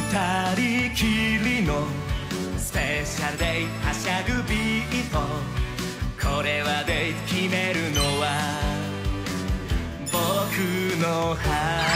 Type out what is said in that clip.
二人きりのスペシャルデイはしゃぐビート、これはデート決めるのは僕のハ